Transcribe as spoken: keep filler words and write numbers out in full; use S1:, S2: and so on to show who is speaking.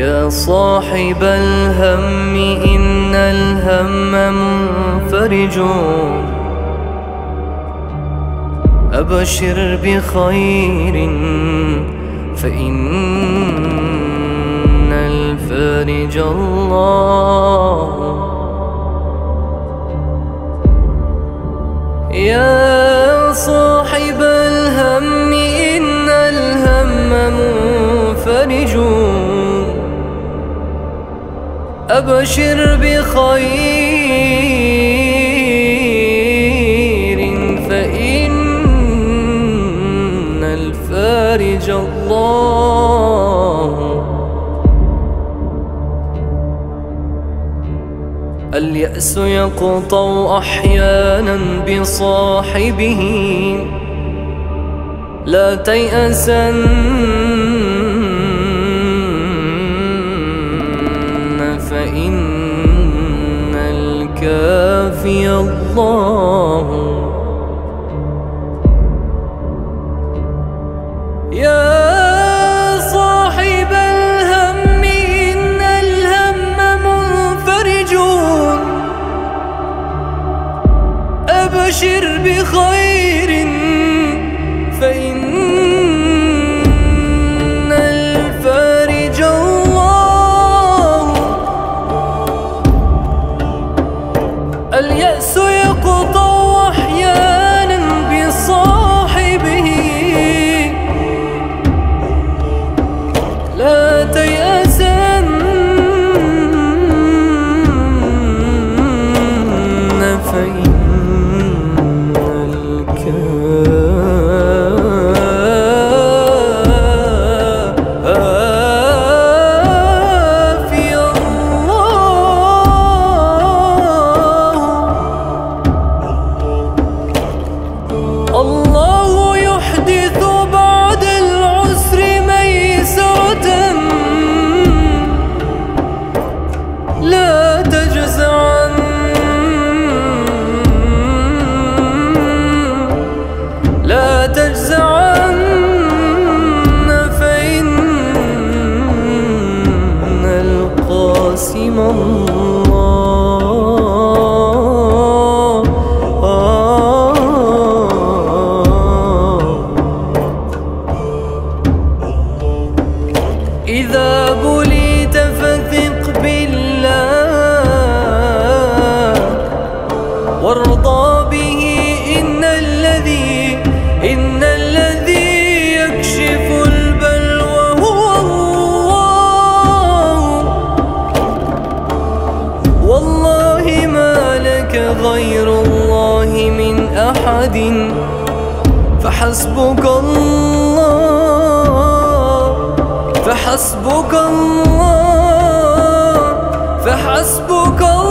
S1: يا صاحب الهم إن الهم منفرج، أبشر بخير فإن الفارج الله. يا صاحب الهم إن الهم منفرج، أبشر بخير فإن الفارج الله. اليأس يقطع أحيانا بصاحبه، لا تيأسن فإن الكافي الله. يا صاحب الهم إن الهم منفرج، أبشر بخير فإن الفارج الله. اليأس يقطع أحيانا بصاحبه، لا تيأسن فإن الله يحدث بعد العسر ميسرة، لا تجزعن لا تجزعن فإن القاسم الله. إذا بليت فثق بالله وارضى به، إن الذي إن الذي يكشف البلوى هو الله. والله ما لك غير الله من أحد، فحسبك الله فحسبك الله فحسبك الله.